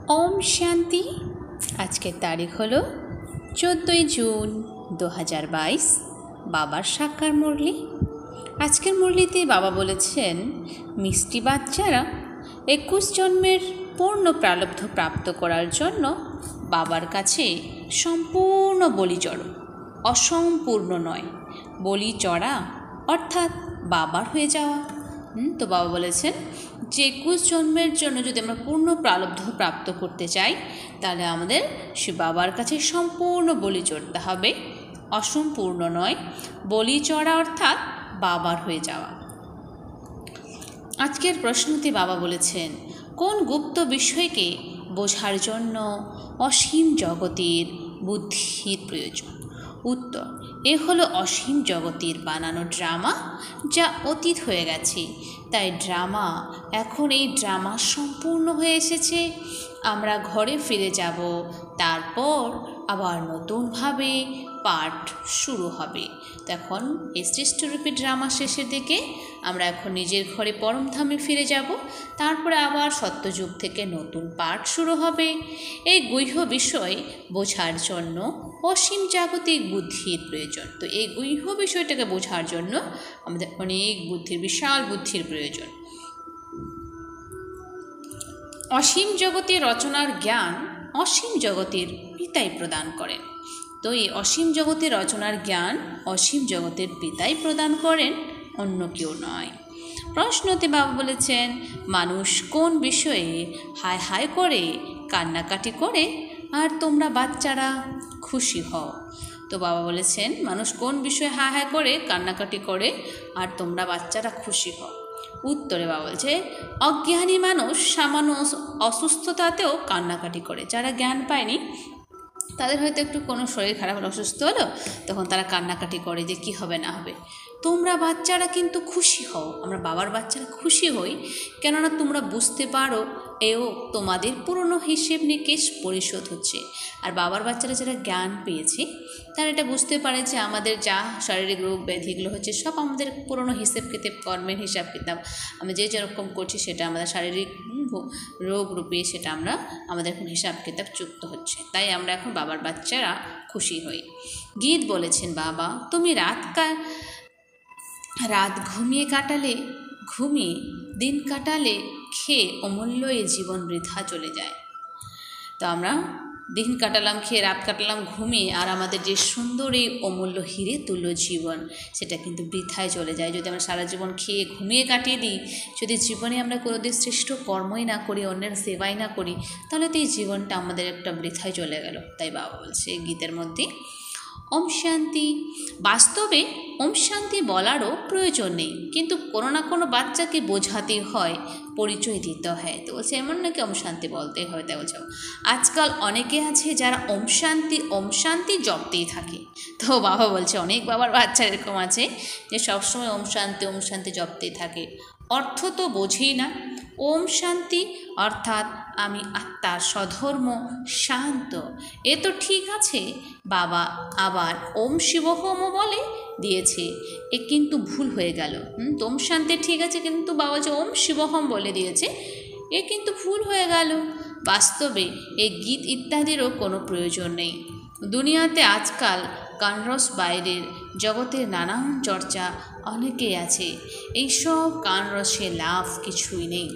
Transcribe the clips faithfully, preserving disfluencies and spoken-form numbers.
ওম শান্তি। আজকের তারিখ হলো চোদ্দোই জুন দু হাজার বাইশ। বাবার সাক্ষার মুরলি। আজকের মুরলিতে বাবা বলেছেন, মিষ্টি বাচ্চারা একুশ জন্মের পূর্ণ প্রারব্ধ প্রাপ্ত করার জন্য বাবার কাছে সম্পূর্ণ বলি চড়ো, অসম্পূর্ণ নয়। বলি চড়া অর্থাৎ বাবার হয়ে যাওয়া। তো বাবা বলেছেন যে একুশ জন্মের জন্য যদি আমরা পূর্ণ প্রারব্ধ প্রাপ্ত করতে চাই, তাহলে আমাদের সে বাবার কাছে সম্পূর্ণ বলি চড়তে হবে, অসম্পূর্ণ নয়। বলি চড়া অর্থাৎ বাবার হয়ে যাওয়া। আজকের প্রশ্নতে বাবা বলেছেন, কোন গুপ্ত বিষয়কে বোঝার জন্য অসীম জগতের বুদ্ধির প্রয়োজন? উত্তর, এ হলো অসীম জগতের বানানো ড্রামা, যা অতীত হয়ে গেছে। তাই ড্রামা এখন এই ড্রামা সম্পূর্ণ হয়ে এসেছে। আমরা ঘরে ফিরে যাব, তারপর আবার নতুনভাবে পাঠ শুরু হবে। তখন এই সৃষ্টিরূপী ড্রামা শেষের দিকে আমরা এখন নিজের ঘরে পরমধামে ফিরে যাব, তারপরে আবার সত্যযুগ থেকে নতুন পাঠ শুরু হবে। এই গুহ্য বিষয় বোঝার জন্য অসীম জাগতিক বুদ্ধির প্রয়োজন। তো এই গুহ্য বিষয়টাকে বোঝার জন্য আমাদের অনেক বুদ্ধির, বিশাল বুদ্ধির প্রয়োজন। অসীম জগতের রচনার জ্ঞান অসীম জগতের পিতাই প্রদান করেন। তো এই অসীম জগতের রচনার জ্ঞান অসীম জগতের পিতাই প্রদান করেন, অন্য কেউ নয়। প্রশ্নতে বাবা বলেছেন, মানুষ কোন বিষয়ে হায় হায় করে কান্নাকাটি করে আর তোমরা বাচ্চারা খুশি হও? তো বাবা বলেছেন, মানুষ কোন বিষয়ে হায় হায় করে কান্নাকাটি করে আর তোমরা বাচ্চারা খুশি হও? উত্তরে বাবা বলছে, অজ্ঞানী মানুষ সামান্য অসুস্থতাতেও কান্নাকাটি করে। যারা জ্ঞান পায়নি, তাদের হয়তো একটু কোনো শরীর খারাপ হলো, অসুস্থ হলো, তখন তারা কান্নাকাটি করে যে কি হবে না হবে। তোমরা বাচ্চারা কিন্তু খুশি হও। আমরা বাবার বাচ্চারা খুশি হই, কেননা তোমরা বুঝতে পারো এও তোমাদের পুরনো হিসেব নিকেশ পরিশোধ হচ্ছে। আর বাবার বাচ্চারা যারা জ্ঞান পেয়েছে, তারা এটা বুঝতে পারে যে আমাদের যা শারীরিক রোগ ব্যাধিগুলো হচ্ছে সব আমাদের পুরনো হিসেব কিতাব, কর্মের হিসাব কিতাব আমরা যে যেরকম করছি সেটা আমাদের শারীরিক রোগ রূপে সেটা আমরা আমাদের এখন হিসাব কিতাব যুক্ত হচ্ছে। তাই আমরা এখন বাবার বাচ্চারা খুশি হই। গীত বলেছেন, বাবা তুমি রাত কা রাত ঘুমিয়ে কাটালে, ঘুমিয়ে দিন কাটালে, খেয়ে অমূল্য এ জীবন বৃথা চলে যায়। তো আমরা দিন কাটালাম খেয়ে, রাত কাটালাম ঘুমিয়ে, আর আমাদের যে সুন্দর এই অমূল্য হিরে তুল্য জীবন, সেটা কিন্তু বৃথায় চলে যায়। যদি আমরা সারা জীবন খেয়ে ঘুমিয়ে কাটিয়ে দিই, যদি জীবনে আমরা কোনোদিন শ্রেষ্ঠ কর্মই না করি, অন্যের সেবাই না করি, তাহলে তো এই জীবনটা আমাদের একটা বৃথায় চলে গেল। তাই বাবা বলছে গীতের মধ্যে, ওম শান্তি। বাস্তবে ওম শান্তি বলারও প্রয়োজন নেই, কিন্তু কোনো না কোনো বাচ্চাকে বোঝাতে হয়, পরিচয় দিতে হয়। তো বলছে এমন নাকি ওম শান্তি বলতেই হয়? তাই বলছে আজকাল অনেকে আছে যারা ওম শান্তি ওম শান্তি জপতেই থাকে। তো বাবা বলছে অনেক বাবার বাচ্চা এরকম আছে যে সবসময় ওম শান্তি ওম শান্তি জপতেই থাকে, অর্থ তো বোঝেই না। ওম শান্তি অর্থাৎ আমি আত্মার স্বধর্ম শান্ত, এ তো ঠিক আছে। বাবা আবার ওম শিবহোমও বলে দিয়েছে, এ কিন্তু ভুল হয়ে গেল। হুম ওম শান্তি ঠিক আছে, কিন্তু বাবা যে ওম শিবহোম বলে দিয়েছে, এ কিন্তু ভুল হয়ে গেল। বাস্তবে এই গীত ইত্যাদিরও কোনো প্রয়োজন নেই। দুনিয়াতে আজকাল কানরস বাইরের জগতের নানান চর্চা অনেকেই আছে, এইসব কানরসে লাভ কিছুই নেই।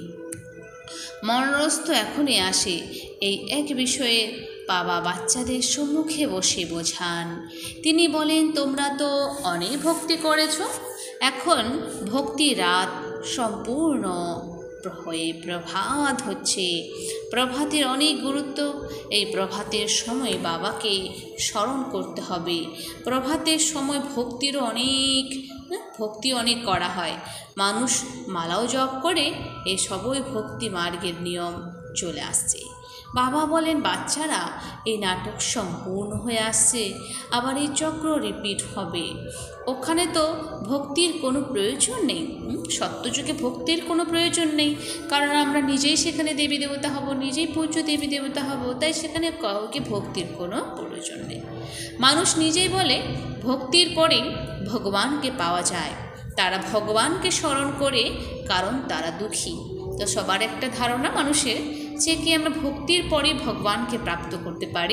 মনরস তো এখনই আসে। এই এক বিষয়ে বাবা বাচ্চাদের সম্মুখে বসে বোঝান। তিনি বলেন, তোমরা তো অনেক ভক্তি করেছ, এখন ভক্তি রাত সম্পূর্ণ হয়ে প্রভাত হচ্ছে। প্রভাতের অনেক গুরুত্ব। এই প্রভাতের সময় বাবাকে স্মরণ করতে হবে। প্রভাতের সময় ভক্তিরও অনেক ভক্তি অনেক করা হয়। মানুষ মালাও জপ করে, এই সবই ভক্তি মার্গের নিয়ম চলে আসছে। বাবা বলেন, বাচ্চারা এই নাটক সম্পূর্ণ হয়ে আসছে, আবার এই চক্র রিপিট হবে। ওখানে তো ভক্তির কোনো প্রয়োজন নেই। সত্যযুগে ভক্তির কোনো প্রয়োজন নেই, কারণ আমরা নিজেই সেখানে দেবী দেবতা হব, নিজেই পূজ্য দেবী দেবতা হব। তাই সেখানে কাউকে ভক্তির কোনো প্রয়োজন নেই। মানুষ নিজেই বলে ভক্তির পরেই ভগবানকে পাওয়া যায়। তারা ভগবানকে স্মরণ করে, কারণ তারা দুঃখী। তো সবার একটা ধারণা মানুষের যে কি আমরা ভক্তির পরে ভগবানকে প্রাপ্ত করতে পারি।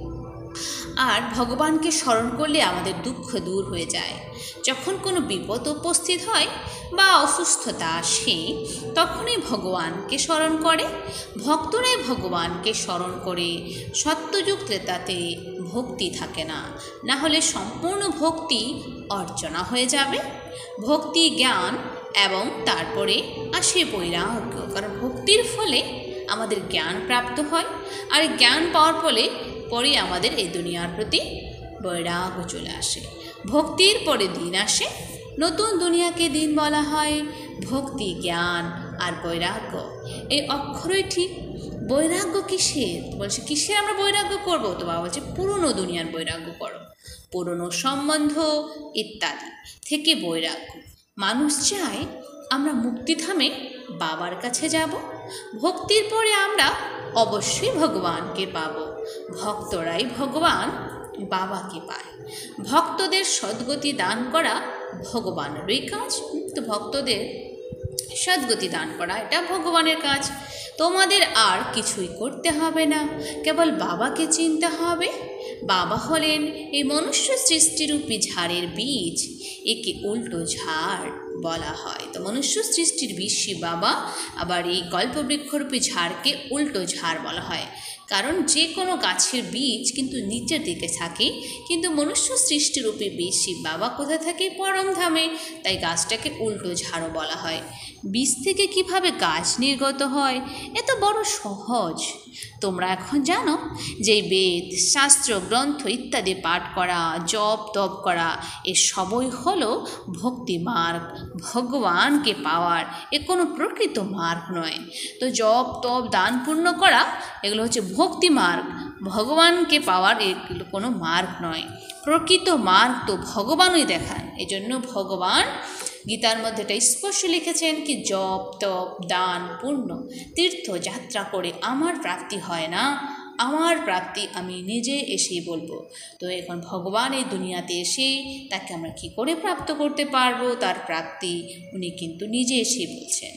আর ভগবানকে স্মরণ করলে আমাদের দুঃখ দূর হয়ে যায়। যখন কোনো বিপদ উপস্থিত হয় বা অসুস্থতা আসে, তখনই ভগবানকে স্মরণ করে। ভক্তরাই ভগবানকে স্মরণ করে। সত্যযুগ ত্রেতাতে ভক্তি থাকে না, না হলে সম্পূর্ণ ভক্তি অর্চনা হয়ে যাবে। ভক্তি, জ্ঞান এবং তারপরে আসে বৈরাগ্য, কারণ ভক্তির ফলে আমাদের জ্ঞান প্রাপ্ত হয়, আর জ্ঞান পাওয়ার ফলে পরে আমাদের এই দুনিয়ার প্রতি বৈরাগ্য চলে আসে। ভক্তির পরে দিন আসে, নতুন দুনিয়াকে দিন বলা হয়। ভক্তি, জ্ঞান আর বৈরাগ্য এই অক্ষরই ঠিক। বৈরাগ্য কিসের বলছে, কিসের আমরা বৈরাগ্য করব? তো বাবা বলছে পুরনো দুনিয়ার বৈরাগ্য করো, পুরনো সম্বন্ধ ইত্যাদি থেকে বৈরাগ্য। মানুষ চায় আমরা মুক্তিধামে বাবার কাছে যাব। ভক্তির পরে আমরা অবশ্যই ভগবানকে পাব। ভক্তরাই ভগবান বাবাকে পায়। ভক্তদের সদ্গতি দান করা ভগবানেরই কাজ। তো ভক্তদের সদ্গতি দান করা এটা ভগবানের কাজ। তোমাদের আর কিছুই করতে হবে না, কেবল বাবাকে চিনতে হবে। বাবা হলেন এই মনুষ্য সৃষ্টিরূপী ঝাড়ের বীজ, একে উল্টো ঝাড় বলা হয়। তো মনুষ্য সৃষ্টির বীজ শিব বাবা, আবার এই কল্পবৃক্ষরূপী ঝাড়কে উল্টো ঝাড় বলা হয়। কারণ যে কোনো গাছের বীজ কিন্তু নিচের দিকে থাকে, কিন্তু মনুষ্য সৃষ্টিরূপী বীজ শিব বাবা কোথায় থাকে? পরম ধামে। তাই গাছটাকে উল্টো ঝাড়ও বলা হয়। বীজ থেকে কিভাবে গাছ নির্গত হয় এত বড় সহজ। তোমরা এখন জানো যে বেদ, শাস্ত্র, গ্রন্থ ইত্যাদি পাঠ করা, জপ তপ করা এ সবই হলো ভক্তি মার্গ, ভগবানকে পাওয়ার। এ কোনো প্রকৃত মার্গ নয়। তো জপ তপ দান পূর্ণ করা এগুলো হচ্ছে ভক্তি মার্গ, ভগবানকে পাওয়ার এগুলো কোনো মার্গ নয়। প্রকৃত মার্গ তো ভগবানই দেখান। এই জন্য ভগবান গীতার মধ্যে এটা স্পষ্ট লিখেছেন কি জপ তপ দান পূর্ণ তীর্থ যাত্রা করে আমার প্রাপ্তি হয় না, আমার প্রাপ্তি আমি নিজে এসেই বলবো। তো এখন ভগবান এই দুনিয়াতে এসে তাকে আমরা কী করে প্রাপ্ত করতে পারবো, তার প্রাপ্তি উনি কিন্তু নিজে এসেই বলছেন।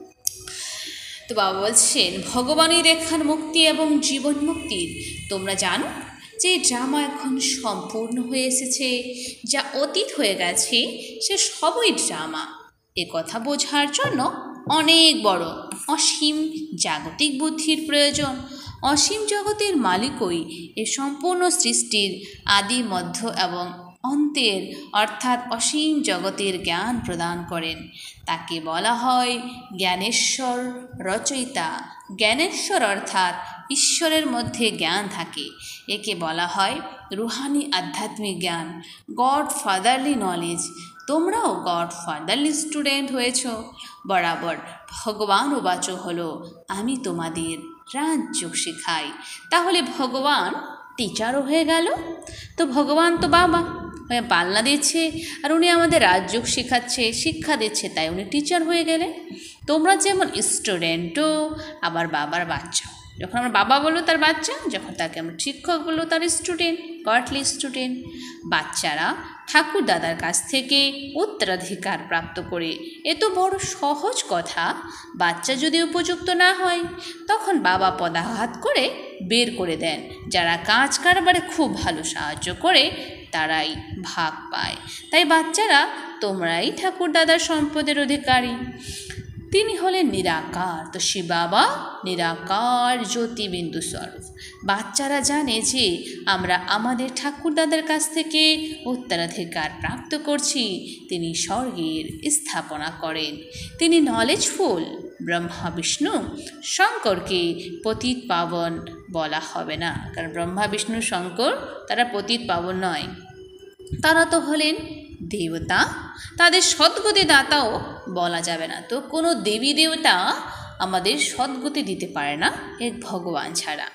তো বাবা বলছেন ভগবানই দেখান মুক্তি এবং জীবন মুক্তির। তোমরা জানো যে ড্রামা এখন সম্পূর্ণ হয়ে এসেছে, যা অতীত হয়ে গেছে সে সবই ড্রামা। এ কথা বোঝার জন্য অনেক বড় অসীম জাগতিক বুদ্ধির প্রয়োজন। অসীম জগতের মালিকই এ সম্পূর্ণ সৃষ্টির আদি, মধ্য এবং অন্তের অর্থাৎ অসীম জগতের জ্ঞান প্রদান করেন। তাকে বলা হয় জ্ঞানেশ্বর রচয়িতা। জ্ঞানেশ্বর অর্থাৎ ঈশ্বরের মধ্যে জ্ঞান থাকে। একে বলা হয় রুহানি আধ্যাত্মিক জ্ঞান, গড ফাদারলি নলেজ। তোমরাও গড ফাদারলি স্টুডেন্ট হয়েছ। বরাবর ভগবান উবাচ হলো আমি তোমাদের রাজযোগ শেখাই। তাহলে ভগবান টিচারও হয়ে গেল। তো ভগবান তো বাবা হয়ে পালনা দিচ্ছে, আর উনি আমাদের রাজযোগ শেখাচ্ছে, শিক্ষা দিচ্ছে, তাই উনি টিচার হয়ে গেলেন। তোমরা যেমন স্টুডেন্টও আবার বাবার বাচ্চা। যখন আমরা বাবা বলবো তার বাচ্চা, যখন তাকে আমরা শিক্ষক বলবো তার স্টুডেন্ট, গডলি স্টুডেন্ট। বাচ্চারা ঠাকুর দাদার কাছ থেকে উত্তরাধিকার প্রাপ্ত করে। এ তো বড় সহজ কথা। বাচ্চা যদি উপযুক্ত না হয় তখন বাবা পদাঘাত করে বের করে দেন। যারা কাজ কারবারে খুব ভালো সাহায্য করে তারাই ভাগ পায়। তাই বাচ্চারা তোমরাই ঠাকুর দাদার সম্পদের অধিকারী। তিনি হলেন নিরাকার। তো শিব বাবা নিরাকার জ্যোতিবিন্দু স্বরূপ। বাচ্চারা জানে যে আমরা আমাদের ঠাকুর দাদার কাছ থেকে উত্তরাধিকার প্রাপ্ত করছি। তিনি স্বর্গের স্থাপনা করেন। তিনি নলেজফুল। ব্রহ্মা বিষ্ণু শঙ্করকে পতিত পাবন বলা হবে না, কারণ ব্রহ্মা বিষ্ণু শঙ্কর তারা পতিত পাবন নয়, তারা তো হলেন দেবতা। তাদের সদ্গতি দাতাও বলা যাবে না। তো কোনো দেবী দেবতা আমাদের সদ্গতি দিতে পারে না এক ভগবান ছাড়া।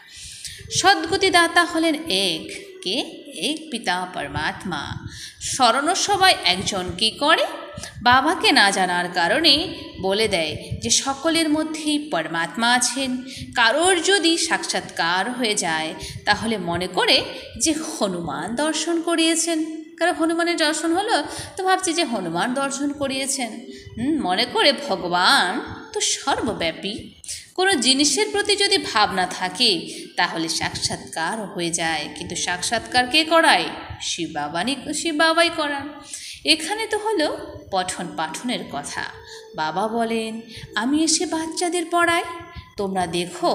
সদ্গতি দাতা হলেন এক কে এক পিতা পরমাত্মা। স্মরণ সবাই একজন কি করে? বাবাকে না জানার কারণে বলে দেয় যে সকলের মধ্যেই পরমাত্মা আছেন। কারোর যদি সাক্ষাৎকার হয়ে যায় তাহলে মনে করে যে হনুমান দর্শন করিয়েছেন। কারণ হনুমানের দর্শন হলো তো ভাবছি যে হনুমান দর্শন করিয়েছেন। মনে করে ভগবান তো সর্বব্যাপী, কোনো জিনিসের প্রতি যদি ভাবনা থাকে তাহলে সাক্ষাৎকার হয়ে যায়, কিন্তু সাক্ষাৎকার কে করায়? শিব বাবানি শিব বাবাই করান। এখানে তো হলো পঠন পাঠনের কথা। বাবা বলেন আমি এসে বাচ্চাদের পড়াই, তোমরা দেখো।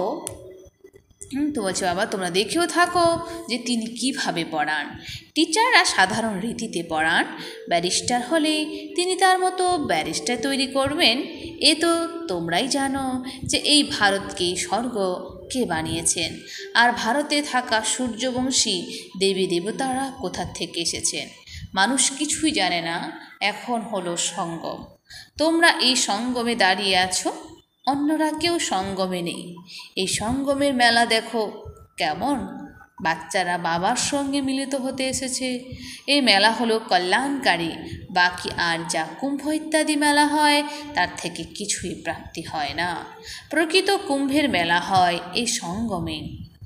তো বলছে বাবা তোমরা দেখেও থাকো যে তিনি কিভাবে পড়ান। টিচাররা সাধারণ রীতিতে পড়ান, ব্যারিস্টার হলে তিনি তার মতো ব্যারিস্টার তৈরি করবেন। এ তো তোমরাই জানো যে এই ভারতকে স্বর্গ কে বানিয়েছেন, আর ভারতে থাকা সূর্যবংশী দেবী দেবতারা কোথা থেকে এসেছেন। মানুষ কিছুই জানে না। এখন হলো সঙ্গম, তোমরা এই সঙ্গমে দাঁড়িয়ে আছো, অন্যরা কেউ সঙ্গমে নেই। এই সঙ্গমের মেলা দেখো কেমন, বাচ্চারা বাবার সঙ্গে মিলিত হতে এসেছে। এই মেলা হলো কল্যাণকারী, বাকি আর যা কুম্ভ ইত্যাদি মেলা হয় তার থেকে কিছুই প্রাপ্তি হয় না। প্রকৃত কুম্ভের মেলা হয় এই সঙ্গমে।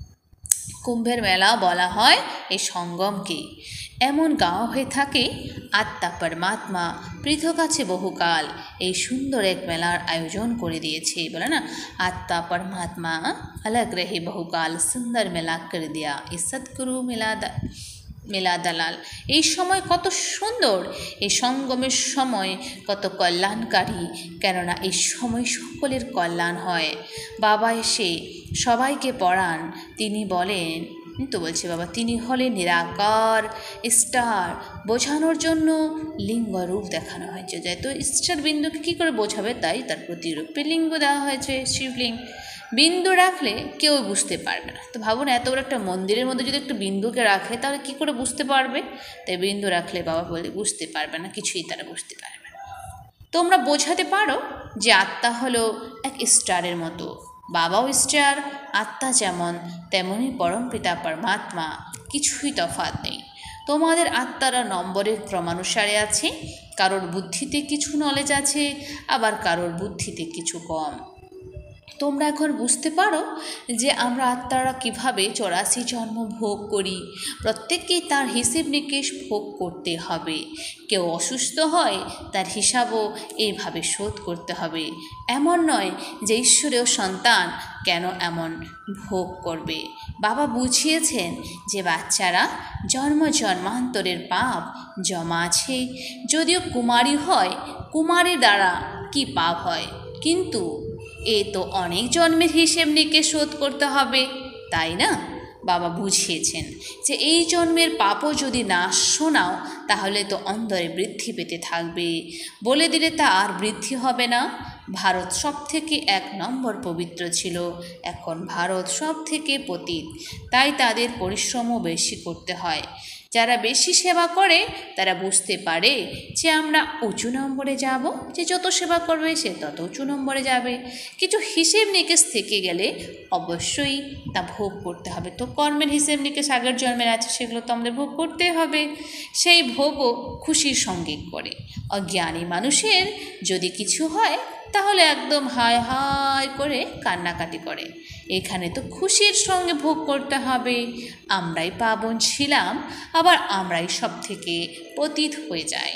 কুম্ভের মেলা বলা হয় এই সঙ্গমকে। এমন গাঁও হয়ে থাকে আত্মা পরমাত্মা পৃথক আছে বহুকাল, এই সুন্দর এক মেলার আয়োজন করে দিয়েছে। বলে না, আত্মা পরমাত্মা अलग रहे बहुकाल সুন্দর মেলা করে দিয়া, এই সৎগুরু মেলা মেলা দালাল। এই সময় কত সুন্দর, এই সঙ্গমের সময় কত কল্যাণকারী, কেননা এই সময় সকলের কল্যাণ হয়। বাবা এসে সবাইকে পড়ান, তিনি বলেন তো বলছে বাবা তিনি হলেন নিরাকার স্টার, বোঝানোর জন্য লিঙ্গ রূপ দেখানো হয়েছে। যেহেতু স্টার বিন্দুকে কী করে বোঝাবে, তাই তার প্রতিরূপে লিঙ্গ দেওয়া হয়েছে শিবলিঙ্গ। বিন্দু রাখলে কেউ বুঝতে পারবে না। তো ভাবুন এত বড় একটা মন্দিরের মধ্যে যদি একটা বিন্দুকে রাখে তাহলে কী করে বুঝতে পারবে। তাই বিন্দু রাখলে বাবা বলে বুঝতে পারবে না, কিছুই তারা বুঝতে পারবে না। তোমরা বোঝাতে পারো যে আত্মা হলো এক স্টারের মতো, বাবাও স্টার, আত্মা যেমন তেমনই পরমপিতা পরমাত্মা, কিছুই তফাৎ নেই। তোমাদের আত্মারা নম্বরের ক্রমানুসারে আছে, কারোর বুদ্ধিতে কিছু নলেজ আছে, আবার কারোর বুদ্ধিতে কিছু কম। তোমরা এখন বুঝতে পারো যে আমরা আত্মারা কীভাবে চৌরাশি জন্ম ভোগ করি। প্রত্যেককেই তার হিসেব নিকেশ ভোগ করতে হবে। কেউ অসুস্থ হয় তার হিসাবও এইভাবে শোধ করতে হবে। এমন নয় যে ঈশ্বরেও সন্তান কেন এমন ভোগ করবে। বাবা বুঝিয়েছেন যে বাচ্চারা জন্ম জন্মান্তরের পাপ জমা আছে। যদিও কুমারী হয়, কুমারী দ্বারা কি পাপ হয়, কিন্তু এ তো অনেক জন্মের হিসেব নিকেশ শোধ করতে হবে, তাই না? বাবা বুঝিয়েছেন যে এই জন্মের পাপও যদি না শোনাও তাহলে তো অন্তরে বৃদ্ধি পেতে থাকবে, বলে দিলে তা আর বৃদ্ধি হবে না। ভারত সব থেকে এক নম্বর পবিত্র ছিল, এখন ভারত সব থেকে পতিত, তাই তাদের পরিশ্রমও বেশি করতে হয়। যারা বেশি সেবা করে তারা বুঝতে পারে যে আমরা উঁচু নম্বরে যাব, যে যত সেবা করবে সে তত উঁচু নম্বরে যাবে। কিছু হিসেব নিকেশ থেকে গেলে অবশ্যই তা ভোগ করতে হবে। তো কর্মের হিসেব নিকেশ আগের জন্মের আছে, সেগুলো তো আমাদের ভোগ করতে হবে। সেই ভোগও খুশির সঙ্গে করে। অজ্ঞানী মানুষের যদি কিছু হয় তাহলে একদম হায় হায় করে কান্নাকাটি করে। এখানে তো খুশির সঙ্গে ভোগ করতে হবে। আমরাই পাবন ছিলাম, আবার আমরাই সব থেকে পতিত হয়ে যাই।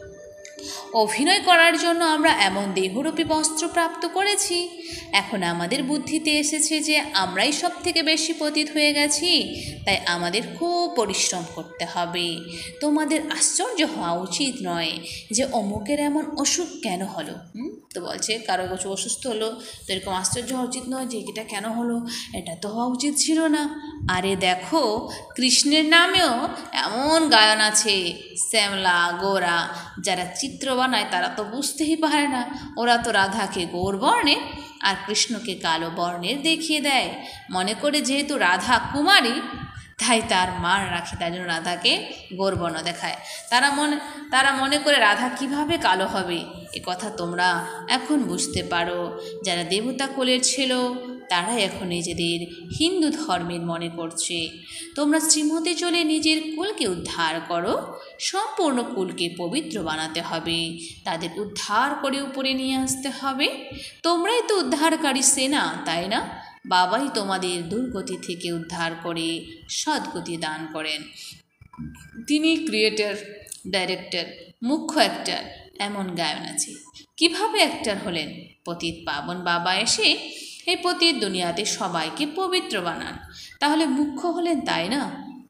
অভিনয় করার জন্য আমরা এমন দেহরূপী বস্ত্র প্রাপ্ত করেছি। এখন আমাদের বুদ্ধিতে এসেছে যে আমরাই সব থেকে বেশি পতিত হয়ে গেছি, তাই আমাদের খুব পরিশ্রম করতে হবে। তোমাদের আশ্চর্য হওয়া উচিত নয় যে অমুকের এমন অসুখ কেন হলো। হুম তো বলছে কারো কিছু অসুস্থ হলো তো এরকম আশ্চর্য হওয়া উচিত নয় যে এটা কেন হলো, এটা তো হওয়া উচিত ছিল না। আরে দেখো কৃষ্ণের নামেও এমন গায়ন আছে, শ্যামলা গোরা যারা চিত্র বানায় তারা তো বুঝতেই পারে না, ওরা তো রাধাকে গৌর বর্ণে আর কৃষ্ণকে কালো বর্ণের দেখিয়ে দেয়, মনে করে যেহেতু রাধা কুমারী তাই তার মান রাখে, তাই জন্য রাধাকে গৌরবর্ণ দেখায়। তারা মনে তারা মনে করে রাধা কিভাবে কালো হবে। এ কথা তোমরা এখন বুঝতে পারো। যারা দেবতা কোলের ছিল তারাই এখন নিজেদের হিন্দু ধর্মের মনে করছে। তোমরা শ্রীমতে চলে নিজের কুলকে উদ্ধার করো, সম্পূর্ণ কুলকে পবিত্র বানাতে হবে, তাদের উদ্ধার করে উপরে নিয়ে আসতে হবে। তোমরাই তো উদ্ধারকারী সেনা, তাই না? বাবাই তোমাদের দুর্গতি থেকে উদ্ধার করে সদ্গতি দান করেন। তিনি ক্রিয়েটর, ডাইরেক্টর, মুখ্য অ্যাক্টর, এমন গায়ন আছে। কিভাবে অ্যাক্টর হলেন? পতিত পাবন বাবা এসে হে পতি দুনিয়াতে সবাইকে পবিত্র বানান। তাহলে মুখ্য হলেন, তাই না?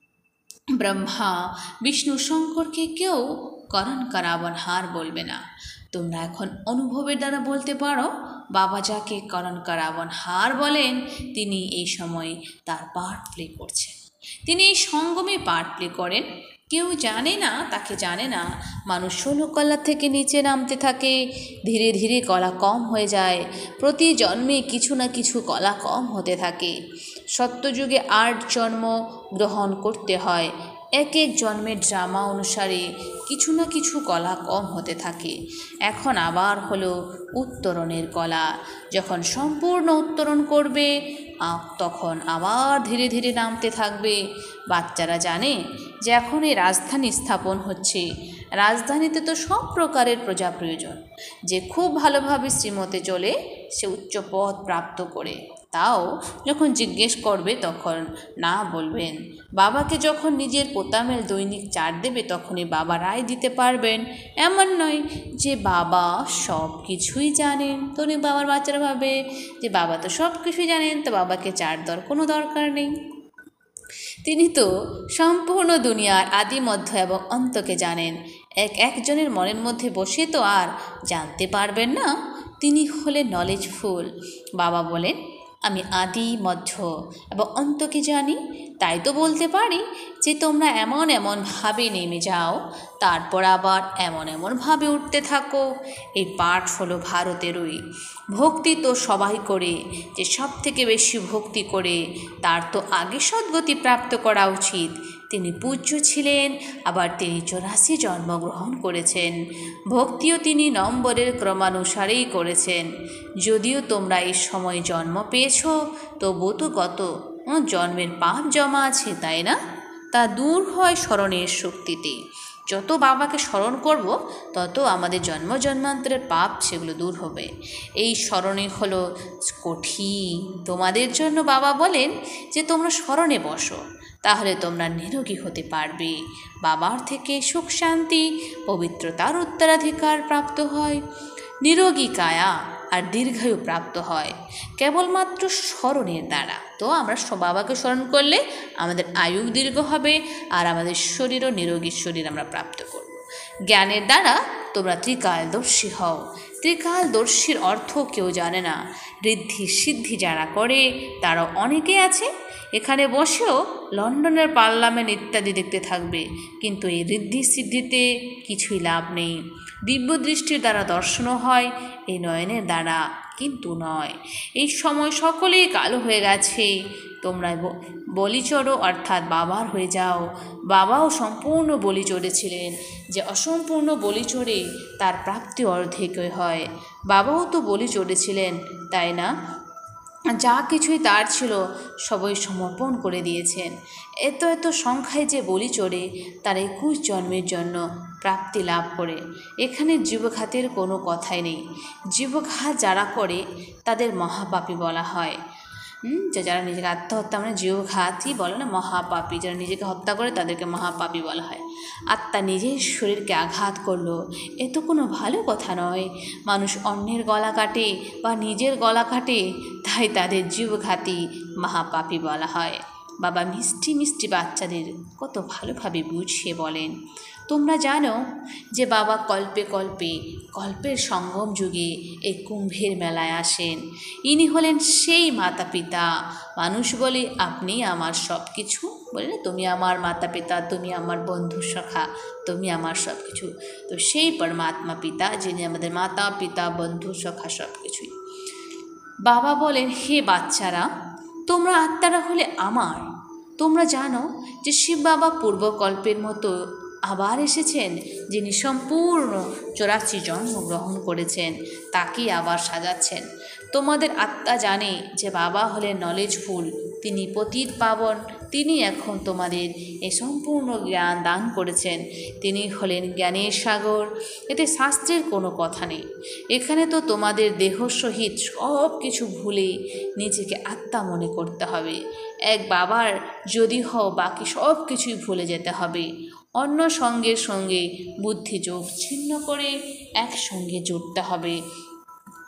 ব্রহ্মা বিষ্ণু শঙ্করকে কেউ করণ করাবনহার বলবে না। তোমরা এখন অনুভবের দ্বারা বলতে পারো, বাবা যাকে করণ করাবনহার বলেন তিনি এই সময় তার পার্ট প্লে করছেন। তিনি এই সঙ্গমে পার্ট প্লে করেন। কেউ জানে না, তাকে জানে না। মানুষ ষোলো কলা থেকে নিচে নামতে থাকে, ধীরে ধীরে কলা কম হয়ে যায়। প্রতি জন্মে কিছু না কিছু কলা কম হতে থাকে। সত্যযুগে আট জন্ম গ্রহণ করতে হয়। এক এক জন্মের ড্রামা অনুসারে কিছু না কিছু কলা কম হতে থাকে। এখন আবার হলো উত্তরণের কলা। যখন সম্পূর্ণ উত্তরণ করবে তখন আবার ধীরে ধীরে নামতে থাকবে। বাচ্চারা জানে যে এখন এই রাজধানী স্থাপন হচ্ছে। রাজধানীতে তো সব প্রকারের প্রজা প্রয়োজন। যে খুব ভালোভাবে শ্রীমতে চলে সে উচ্চ পদ প্রাপ্ত করে। তাও যখন জিজ্ঞেস করবে তখন না বলবেন। বাবাকে যখন নিজের পোতামের দৈনিক চার দেবে তখনই বাবা রায় দিতে পারবেন। এমন নয় যে বাবা সব কিছুই জানেন। তো বাবার বাচ্চারা ভাবে যে বাবা তো সব কিছুই জানেন, তো বাবাকে চার দেওয়ার কোনো দরকার নেই। তিনি তো সম্পূর্ণ দুনিয়ার আদি মধ্য এবং অন্তকে জানেন। এক একজনের মনের মধ্যে বসে তো আর জানতে পারবেন না। তিনি হলেন নলেজফুল। বাবা বলেন, আমি আদি মধ্য এবং অন্তকে জানি। তাই তো বলতে পারি যে তোমরা এমন এমনভাবে নেমে যাও, তারপর আবার এমন এমনভাবে উঠতে থাকো। এই পাঠ হলো ভারতেরই। ভক্তি তো সবাই করে, যে সব থেকে বেশি ভক্তি করে তার তো আগে সদ্গতি প্রাপ্ত করা উচিত। তিনি পূজ্য ছিলেন, আবার তিনি চৌরাশি জন্মগ্রহণ করেছেন। ভক্তিও তিনি নম্বরের ক্রমানুসারেই করেছেন। যদিও তোমরা এই সময় জন্ম পেয়েছ, তবু তো গত জন্মের পাপ জমা আছে, তাই না? তা দূর হয় স্মরণের শক্তিতে। যত বাবাকে স্মরণ করব তত আমাদের জন্ম জন্মান্তরের পাপ সেগুলো দূর হবে। এই স্মরণে হলো কঠিন। তোমাদের জন্য বাবা বলেন যে তোমরা স্মরণে বসো, তাহলে তোমরা নিরোগী হতে পারবে। বাবার থেকে সুখ শান্তি পবিত্রতার উত্তরাধিকার প্রাপ্ত হয়। নিরোগী কায়া আর দীর্ঘায়ু প্রাপ্ত হয় কেবলমাত্র স্মরণের দ্বারা। তো আমরা বাবাকে স্মরণ করলে আমাদের আয়ু দীর্ঘ হবে আর আমাদের শরীরও নিরোগী শরীর আমরা প্রাপ্ত করব। জ্ঞানের দ্বারা তোমরা ত্রিকালদর্শী হও। ত্রিকালদর্শীর অর্থ কেউ জানে না। ঋদ্ধি সিদ্ধি যারা করে তারা অনেকে আছে। এখানে বসেও লন্ডনের পার্লামেন্ট ইত্যাদি দেখতে থাকবে, কিন্তু এই ঋদ্ধি সিদ্ধিতে কিছুই লাভ নেই। দিব্য দৃষ্টির দ্বারা দর্শনও হয়, এই নয়নের দ্বারা কিন্তু নয়। এই সময় সকলেই কালো হয়ে গেছে। তোমরা বলি চড়ো, অর্থাৎ বাবার হয়ে যাও। বাবাও সম্পূর্ণ বলি চড়েছিলেন। যে অসম্পূর্ণ বলি চড়ে তার প্রাপ্তি অর্ধেকই হয়। বাবাও তো বলি চড়েছিলেন, তাই না? যা কিছুই তার ছিল সবই সমর্পণ করে দিয়েছেন। এত এত সংখ্যায় যে বলি চড়ে তার একুশ জন্মের জন্য প্রাপ্তি লাভ করে। এখানে জীবঘাতের কোনো কথাই নেই। জীবঘাত যারা করে তাদের মহাপাপী বলা হয়। যে যারা নিজেকে আত্মহত্যা মানে জীবঘাতই বলে না, মহাপাপী। যারা নিজেকে হত্যা করে তাদেরকে মহাপাপী বলা হয়। আত্মা নিজের শরীরকে আঘাত করলো, এ তো কোনো ভালো কথা নয়। মানুষ অন্যের গলা কাটে বা নিজের গলা কাটে, তাই তাদের জীবঘাতী মহাপাপী বলা হয়। বাবা মিষ্টি মিষ্টি বাচ্চাদের কত ভালোভাবে বুঝিয়ে বলেন। তোমরা জানো যে বাবা কল্পে কল্পে কল্পের সঙ্গম যুগে এই কুম্ভের মেলায় আসেন। ইনি হলেন সেই মাতা পিতা। মানুষ বলে আপনি আমার সব কিছু, বলে না তুমি আমার মাতা পিতা, তুমি আমার বন্ধু সখা, তুমি আমার সব কিছু। তো সেই পরমাত্মা পিতা যিনি আমাদের মাতা পিতা বন্ধু সখা সব কিছুই। বাবা বলেন, হে বাচ্চারা, তোমরা আত্মারা হলে আমার। তোমরা জানো যে শিব বাবা পূর্বকল্পের মতো আবার এসেছেন। যিনি সম্পূর্ণ চৌরাশি জন্ম গ্রহণ করেছেন তাকেই আবার সাজাচ্ছেন। তোমাদের আত্মা জানে যে বাবা হলেন নলেজফুল, তিনি পতিত পাবন। তিনি এখন তোমাদের এই সম্পূর্ণ জ্ঞান দান করেছেন। তিনি হলেন জ্ঞানের সাগর। এতে শাস্ত্রের কোনো কথা নেই। এখানে তো তোমাদের দেহ সহিত সব কিছু ভুলে নিজেকে আত্মা মনে করতে হবে। এক বাবার যদি হও বাকি সব কিছুই ভুলে যেতে হবে। অন্য সঙ্গের সঙ্গে বুদ্ধি যোগ ছিন্ন করে একসঙ্গে জুড়তে হবে।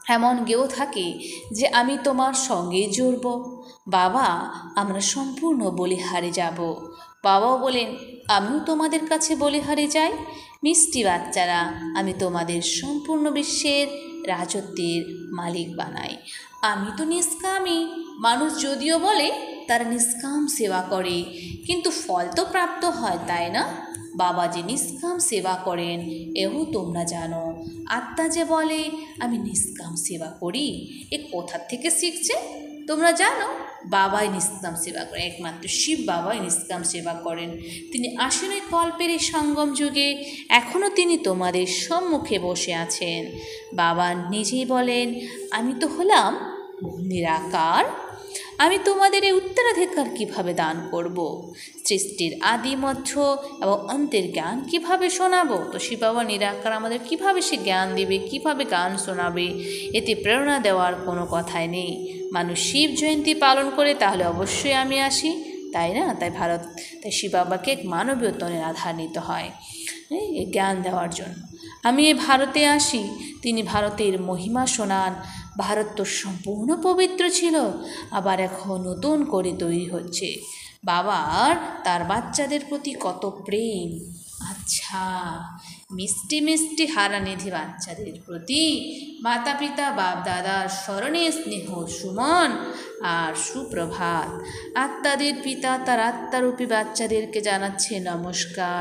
এমন গেয়েও থাকে যে আমি তোমার সঙ্গে জুড়ব। বাবা, আমরা সম্পূর্ণ বলিহারে যাব। বাবাও বলেন, আমিও তোমাদের কাছে বলিহারে যাই। মিষ্টি বাচ্চারা, আমি তোমাদের সম্পূর্ণ বিশ্বের রাজত্বের মালিক বানাই। আমি তো নিষ্কামী। মানুষ যদিও বলে তারা নিষ্কাম সেবা করে, কিন্তু ফল তো প্রাপ্ত হয়, তাই না? বাবা যে নিষ্কাম সেবা করেন এও তোমরা জানো। আত্মা যে বলে আমি নিষ্কাম সেবা করি, এ কোথা থেকে শিখছে তোমরা জানো? বাবাই নিষ্কাম সেবা করেন, একমাত্র শিব বাবাই নিষ্কাম সেবা করেন। তিনি আসলে কল্পের এই সঙ্গম যুগে এখনও তিনি তোমাদের সম্মুখে বসে আছেন। বাবা নিজেই বলেন, আমি তো হলাম নিরাকার। আমি তোমাদের এই উত্তরাধিকার কিভাবে দান করব? সৃষ্টির আদি মধ্য এবং অন্তের জ্ঞান কিভাবে শোনাবো? তো শিব বাবা নিরাকার, আমাদের কিভাবে সে জ্ঞান দেবে, কিভাবে গান শোনাবে? এতে প্রেরণা দেওয়ার কোনো কথাই নেই। মানুষ শিব জয়ন্তী পালন করে, তাহলে অবশ্যই আমি আসি, তাই না? তাই ভারত তাই শিব বাবাকে এক মানবীয় তনের আধার নিতে হয় জ্ঞান দেওয়ার জন্য। আমি এই ভারতে আসি, তিনি ভারতের মহিমা শোনান। ভারত তো সম্পূর্ণ পবিত্র ছিল, আবার এখন নতুন করে তৈরি হচ্ছে। বাবার তার বাচ্চাদের প্রতি কত প্রেম। আচ্ছা, মিষ্টি মিষ্টি হারানিধি বাচ্চাদের প্রতি মাতা পিতা বাপ দাদার স্মরণে স্নেহ সুমন আর সুপ্রভাত। আত্মাদের পিতা তার আত্মারূপী বাচ্চাদেরকে জানাচ্ছে নমস্কার।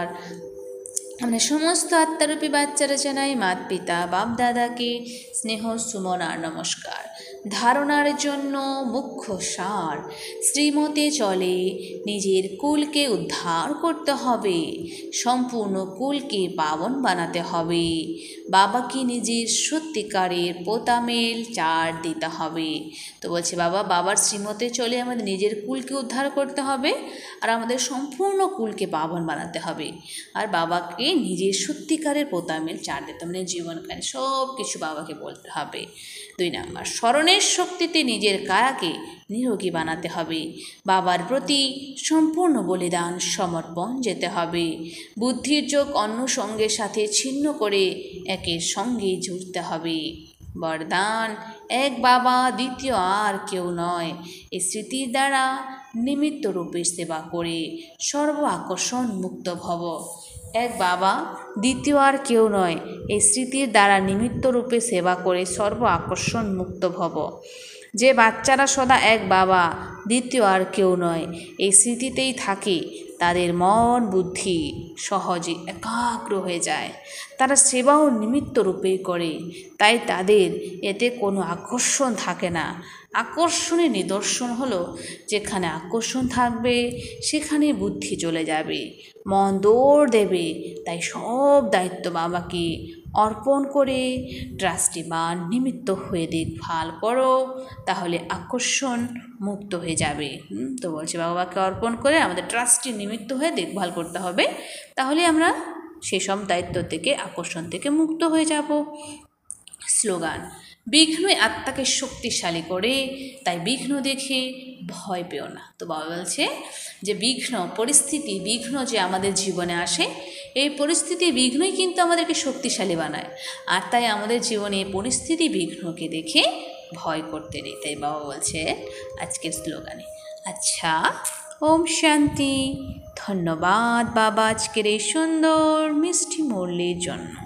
আমরা সমস্ত আত্মারূপী বাচ্চারা জানাই মাত পিতা বাপ দাদাকে স্নেহ সুমন আর নমস্কার। ধারণার জন্য মুখ্য সার, শ্রীমতে চলে নিজের কুলকে উদ্ধার করতে হবে, সম্পূর্ণ কুলকে পাবন বানাতে হবে। বাবাকে নিজের সত্যিকারের পোতামেল চার দিতে হবে। তো বলছে বাবা, বাবার শ্রীমতে চলে আমাদের নিজের কুলকে উদ্ধার করতে হবে আর আমাদের সম্পূর্ণ কুলকে পাবন বানাতে হবে। আর বাবাকে নিজের সত্যিকারের পোতামেল চার দিতে, মানে জীবনকালে সব কিছু বাবাকে বলতে হবে। দুই নাম্বার, স্মরণের শক্তিতে নিজের কায়াকে নিরোগী বানাতে হবে। বাবার প্রতি সম্পূর্ণ বলিদান সমর্পণ যেতে হবে। বুদ্ধির যোগ অন্য সঙ্গের সাথে ছিন্ন করে একের সঙ্গে জুড়তে হবে। বরদান, এক বাবা, দ্বিতীয় আর কেউ নয়। এই স্মৃতির দ্বারা নিমিত্ত রূপে সেবা করে সর্ব আকর্ষণ মুক্ত ভব। এক বাবা, দ্বিতীয় আর কেউ নয়। এই স্মৃতির দ্বারা নিমিত্ত রূপে সেবা করে সর্ব আকর্ষণ মুক্ত ভব। যে বাচ্চারা সদা এক বাবা, দ্বিতীয় আর কেউ নয়, এই স্মৃতিতেই থাকে, তাদের মন বুদ্ধি সহজে একাগ্র হয়ে যায়। তারা সেবাও নিমিত্ত রূপেই করে, তাই তাদের এতে কোনো আকর্ষণ থাকে না। আকর্ষণের নিদর্শন হলো, যেখানে আকর্ষণ থাকবে সেখানে বুদ্ধি চলে যাবে, মন দৌড় দেবে। তাই সব দায়িত্ব বাবাকে অর্পণ করে ট্রাস্টি বা নিমিত্ত হয়ে দেখভাল করো, তাহলে আকর্ষণ মুক্ত হয়ে যাবে। তো বলছি বাবাকে অর্পণ করে আমাদের ট্রাস্টি নিমিত্ত হয়ে দেখভাল করতে হবে, তাহলে আমরা সেসব দায়িত্ব থেকে, আকর্ষণ থেকে মুক্ত হয়ে যাব। স্লোগান, বিঘ্নই আত্মাকে শক্তিশালী করে, তাই বিঘ্ন দেখে ভয় পেও না। তো বাবা বলছে যে বিঘ্ন, পরিস্থিতি, বিঘ্ন যে আমাদের জীবনে আসে, এই পরিস্থিতি বিঘ্নই কিন্তু আমাদেরকে শক্তিশালী বানায়। আর তাই আমাদের জীবনে এই পরিস্থিতি বিঘ্নকে দেখে ভয় করতে নেই। তাই বাবা বলছে আজকের স্লোগানে। আচ্ছা, ওম শান্তি। ধন্যবাদ বাবা আজকের এই সুন্দর মিষ্টি মুরলির জন্য।